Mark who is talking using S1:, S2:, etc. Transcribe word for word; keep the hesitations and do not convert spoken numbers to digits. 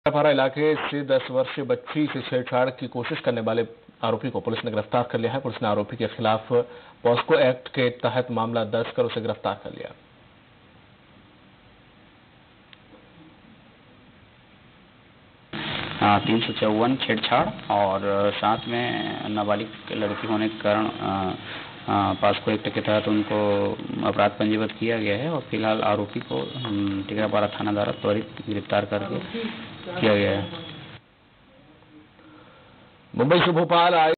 S1: टिकरापारा इलाके से दस वर्षीय बच्ची से छेड़छाड़ की कोशिश करने वाले आरोपी को पुलिस ने गिरफ्तार कर लिया है। पुलिस ने आरोपी के खिलाफ पॉस्को एक्ट के तहत मामला दर्ज कर उसे गिरफ्तार कर लिया।
S2: तीन सौ चौवन छेड़छाड़ और साथ में नाबालिग लड़की होने के कारण पॉस्को एक्ट के तहत उनको अपराध पंजीबद्ध किया गया है और फिलहाल आरोपी को टिकरापारा थाना द्वारा त्वरित गिरफ्तार करके किया गया है।
S1: मुंबई से भोपाल आए